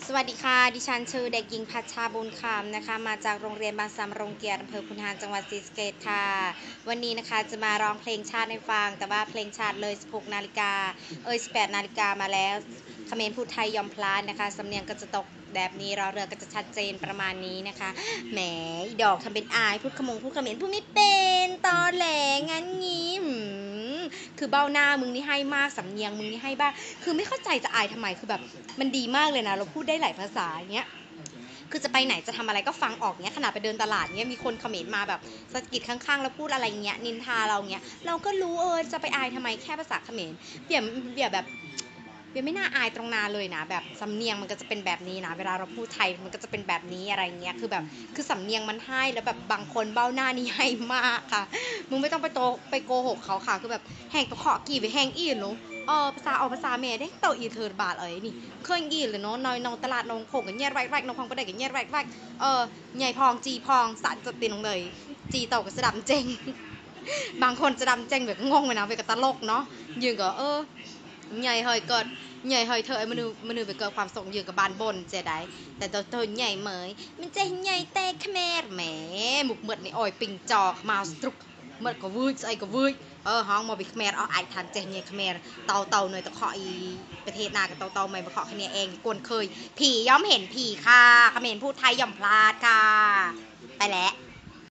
สวัสดีค่ะดิฉันชื่อเด็กหญิงพัชชาบุญคำนะคะมาจากโรงเรียนบางสำโรงเกียรติอำเภอพุนหานจังหวัดศรีสะเกษค่ะวันนี้นะคะจะมาร้องเพลงชาติให้ฟังแต่ว่าเพลงชาติเลย16นาฬิกา18นาฬิกามาแล้วเขมรพูดไทยยอมพลานนะคะสำเนียงก็จะตกแบบนี้รอเรือก็จะชัดเจนประมาณนี้นะคะแหมดอกทำเป็นอายพูดขมงพูดเขมรพูดไม่เป็นตอแหลงั้นงี้คือเบ้าหน้ามึงนี่ให้มากสำเนียงมึงนี่ให้บ้างคือไม่เข้าใจจะอายทำไมคือแบบมันดีมากเลยนะเราพูดได้หลายภาษาอย่างเงี้ยคือจะไปไหนจะทำอะไรก็ฟังออกเงี้ยขนาดไปเดินตลาดเงี้ยมีคนเขมรมาแบบสะกิดข้างๆแล้วพูดอะไรเงี้ยนินทาเราเงี้ยเราก็รู้จะไปอายทำไมแค่ภาษาเขมรเบี่ยแบบเบียไม่น่าอายตรงนาเลยนะแบบสำเนียงมันก็จะเป็นแบบนี้นะเวลาเราพูดไทยมันก็จะเป็นแบบนี้อะไรเงี้ยคือแบบคือสำเนียงมันให้แล้วแบบบางคนเบ้าหน้านี่ให้มากค่ะมึงไม่ต้องไปโกหกเขาค่ะคือแบบแหงตะขอกี่ไปแหงอีหนูภาษาเมย์ได้เต่าอีเทิร์บาทนี่เคยอีเลยเนาะน้องตลาดน้องโขงกันแย่ไรไรน้องพองประเด็กันแย่ไรใหญ่พองจีพองสารจดตีนลงเลยจีเต่ากับสะดำเจงบางคนจะดำเจงแบบงงไปนะไปกับตลกเนาะยืนก็ใหญ่เฮยเกิดใหญ่เฮยเธอมนุษย์ไปเกิดความสงยืนกับบานบนเจได้แต่ตัวใหญ่เหมยมันจะใหญ่แต่ขแมรแหมหมุกเหมือดในอ่อยปิงจอกมาสตรุกเหมือดก็วืดไอ้ก็วืดห้องมาบิขแมรเอาไอ้ทันเจใหญ่ขแมรเต่าหน่อยตะเคาะอีประเทศนากับเต่าไม่มาเคาะคะแนนเองกวนเคยผีย่อมเห็นผีค่ะเขมรพูดไทยย่อมพลาดค่ะไปแล้ว